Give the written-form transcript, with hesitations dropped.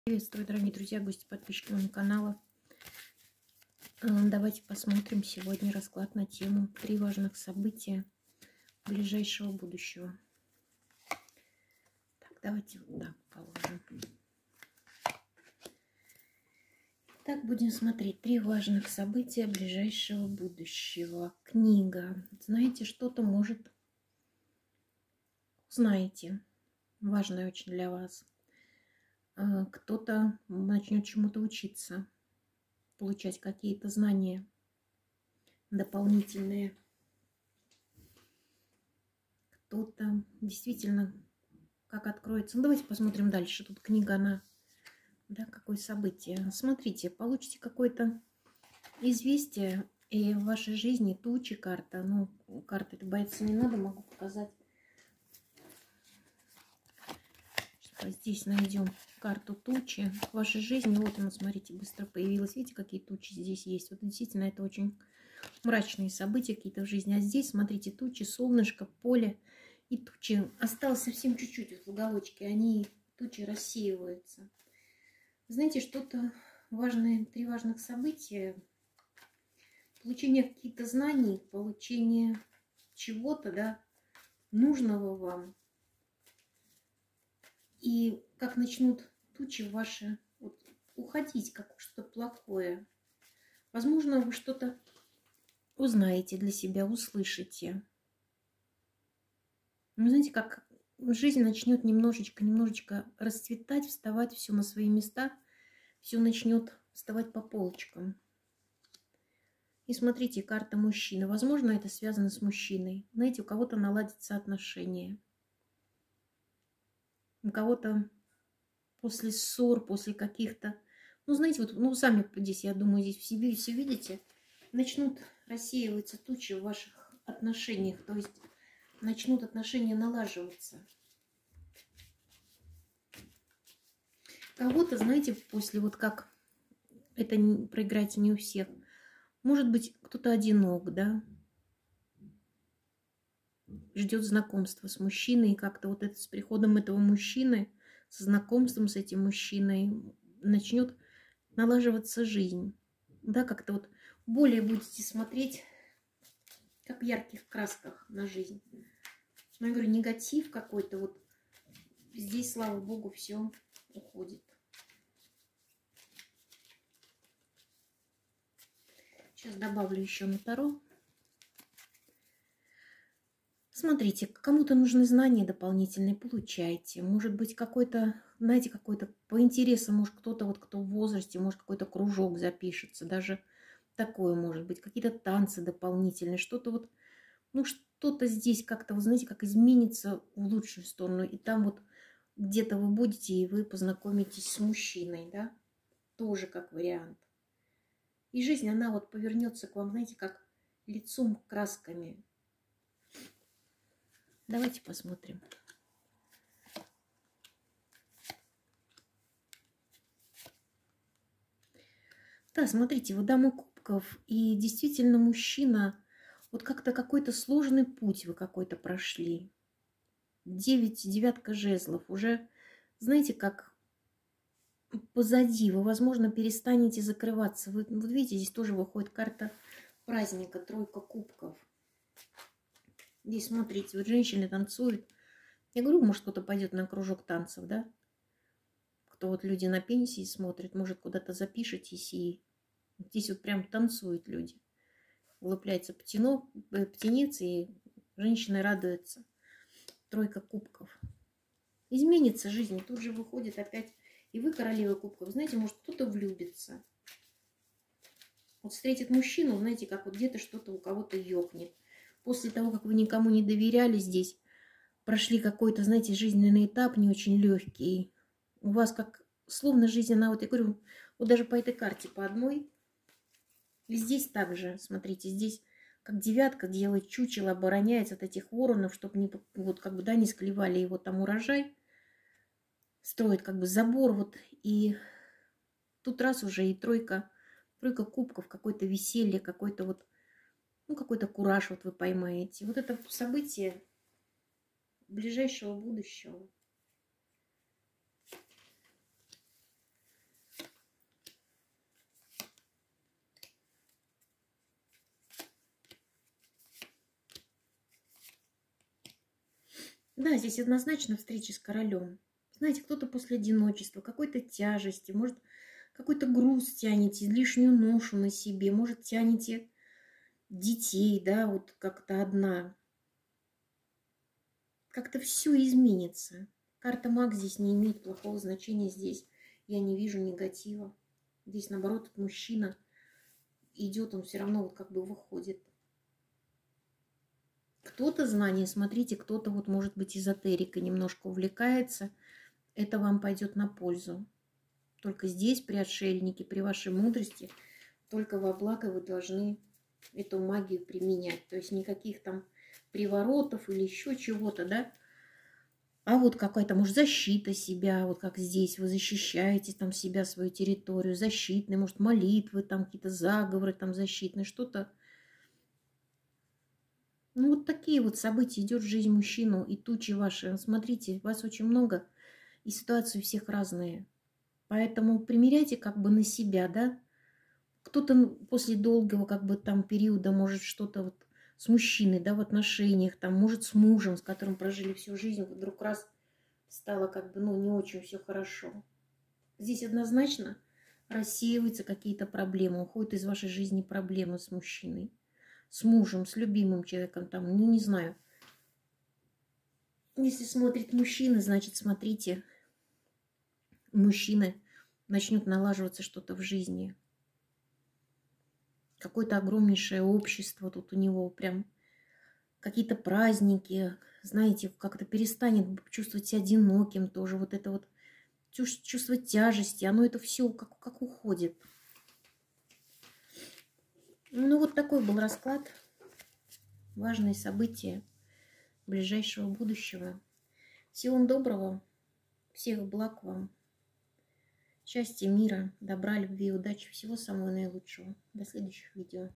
Приветствую, дорогие друзья, гости, подписчики моего канала. Давайте посмотрим сегодня расклад на тему 3 важных события ближайшего будущего. Так, давайте вот так положим. Так, будем смотреть 3 важных события ближайшего будущего. Книга. Знаете, что-то может... Узнаете. Важное очень для вас. Кто-то начнет чему-то учиться, получать какие-то знания дополнительные. Кто-то действительно как откроется. Ну, давайте посмотрим дальше. Тут книга, она, да, какое событие. Смотрите, получите какое-то известие, и в вашей жизни тучи, карта. Ну, карты это бояться не надо, могу показать. Здесь найдем карту тучи в вашей жизни. Вот она, смотрите, быстро появилась. Видите, какие тучи здесь есть? Вот действительно, это очень мрачные события какие-то в жизни. А здесь, смотрите, тучи, солнышко, поле и тучи. Осталось совсем чуть-чуть вот в уголочке. Они, тучи, рассеиваются. Знаете, что-то важное, 3 важных события. Получение каких-то знаний, получение чего-то, да, нужного вам. И как начнут тучи ваши вот, уходить, как что-то плохое. Возможно, вы что-то узнаете для себя, услышите. Ну, знаете, как жизнь начнет немножечко расцветать, вставать все на свои места, все начнет вставать по полочкам. И смотрите, карта мужчины. Возможно, это связано с мужчиной. Знаете, у кого-то наладятся отношения. У кого-то после ссор, после каких-то... Ну, знаете, вот, ну, сами здесь, я думаю, здесь в себе все видите, начнут рассеиваться тучи в ваших отношениях, то есть начнут отношения налаживаться. Кого-то, знаете, после вот как это проиграется не у всех, может быть, кто-то одинок, да, ждет знакомства с мужчиной, и как-то вот это с приходом этого мужчины, со знакомством с этим мужчиной начнет налаживаться жизнь. Да, как-то вот более будете смотреть, как в ярких красках на жизнь. Но я говорю, негатив какой-то, вот здесь, слава богу, все уходит. Сейчас добавлю еще на таро. Смотрите, кому-то нужны знания дополнительные, получайте. Может быть, какой-то, знаете, какой-то по интересам, может, кто-то, вот кто в возрасте, может, какой-то кружок запишется. Даже такое может быть. Какие-то танцы дополнительные, что-то вот, ну, что-то здесь как-то, вы знаете, как изменится в лучшую сторону. И там вот где-то вы будете, и вы познакомитесь с мужчиной, да, тоже как вариант. И жизнь, она вот повернется к вам, знаете, как лицом, красками. Давайте посмотрим. Да, смотрите, вот дама кубков, и действительно мужчина, вот как-то какой-то сложный путь вы какой-то прошли. 9, девятка жезлов, уже, знаете, как позади, вы, возможно, перестанете закрываться. Вы, вот видите, здесь тоже выходит карта праздника, тройка кубков. Здесь, смотрите, вот женщины танцуют. Я говорю, может, кто-то пойдет на кружок танцев, да? Кто вот люди на пенсии смотрят, может, куда-то запишитесь, и здесь вот прям танцуют люди. Вылупляется птенец, и женщины радуются. Тройка кубков. Изменится жизнь, тут же выходит опять, и вы королева кубков. Знаете, может, кто-то влюбится. Вот встретит мужчину, знаете, как вот где-то что-то у кого-то ёкнет. После того, как вы никому не доверяли здесь, прошли какой-то, знаете, жизненный этап не очень легкий. У вас как словно жизнь, она, вот я говорю, вот даже по этой карте, по одной. И здесь также, смотрите, здесь как девятка делает чучело, обороняется от этих воронов, чтобы не, вот как бы, да, не склевали его там урожай. Строит как бы забор, вот, и тут раз уже и тройка кубков, какое-то веселье, какой-то вот, ну, какой-то кураж вот вы поймаете. Вот это событие ближайшего будущего. Да, здесь однозначно встреча с королем. Знаете, кто-то после одиночества, какой-то тяжести, может, какой-то груз тянете, лишнюю ношу на себе, может, тянете детей, да, вот как-то одна. Как-то все изменится. Карта маг здесь не имеет плохого значения, здесь я не вижу негатива. Здесь, наоборот, этот мужчина идет, он все равно вот как бы выходит. Кто-то знание, смотрите, кто-то вот может быть эзотерикой немножко увлекается, это вам пойдет на пользу. Только здесь, при отшельнике, при вашей мудрости, только во благо вы должны эту магию применять. То есть никаких там приворотов или еще чего-то, да? А вот какая-то, может, защита себя, вот как здесь вы защищаете там себя, свою территорию, защитные, может, молитвы, там какие-то заговоры там защитные, что-то. Ну, вот такие вот события идет в жизнь мужчину и тучи ваши. Смотрите, вас очень много, и ситуации у всех разные. Поэтому примеряйте как бы на себя, да. Кто-то после долгого как бы там периода может что-то вот с мужчиной, да, в отношениях, там, может, с мужем, с которым прожили всю жизнь, вдруг раз стало как бы, ну, не очень все хорошо. Здесь однозначно рассеиваются какие-то проблемы, уходят из вашей жизни проблемы с мужчиной, с мужем, с любимым человеком, там, ну, не знаю. Если смотрит мужчина, значит, смотрите, у мужчины начнет налаживаться что-то в жизни. Какое-то огромнейшее общество тут у него, прям какие-то праздники, знаете, как-то перестанет чувствовать себя одиноким тоже, вот это вот чувство тяжести, оно это все как уходит. Ну, вот такой был расклад. Важные события ближайшего будущего. Всего вам доброго, всех благ вам, счастья, мира, добра, любви, удачи, всего самого наилучшего. До следующих видео.